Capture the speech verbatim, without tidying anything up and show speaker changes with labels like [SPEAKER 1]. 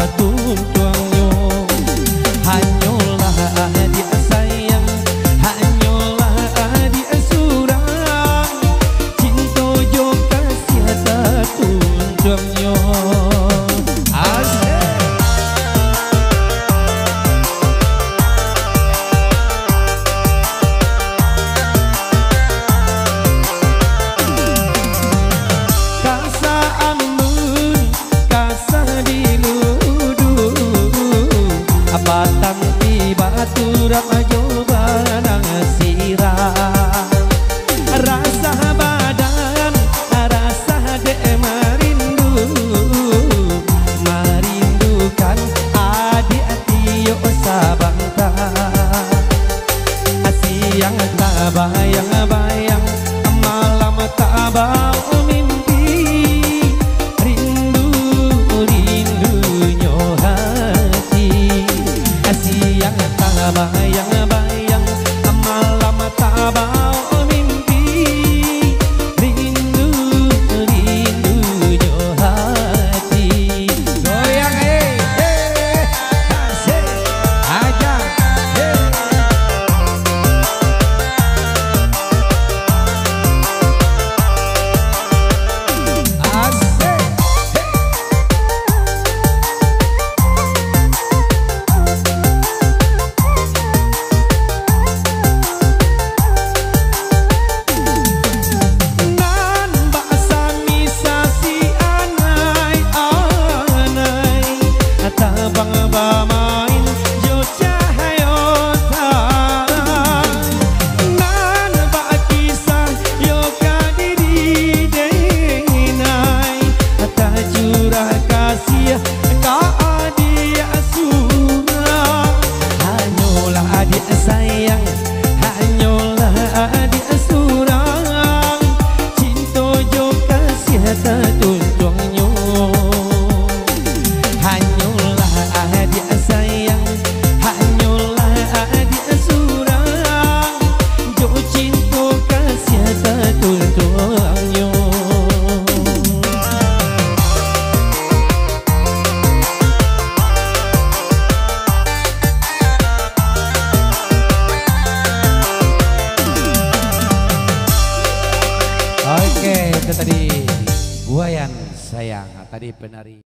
[SPEAKER 1] tuntuangnya. Hanyalah dia sayang, hanyalah dia surang, cinta jo kasih tak tuntuangnya. Batang tiba turap jawaban sirah, rasa badan rasa de merindu, merindukan adik tio sabangta. Siang tak bayang-bayang, malam tak bau mimpi, rindu rindunya hati. Siang tak bayang-bayang, malam tak bau mimpi, rindu rindunya hati. Goyang eh, eh, asik, aja, eh. Sayang, hanyalah adik surang, cinta jo kasih tak tuntuangnya. Hanyalah adik sayang, hanyalah adik surang, jo cinta kasih tak tuntuangnya. Oke, itu tadi Buayan sayang, tadi penari.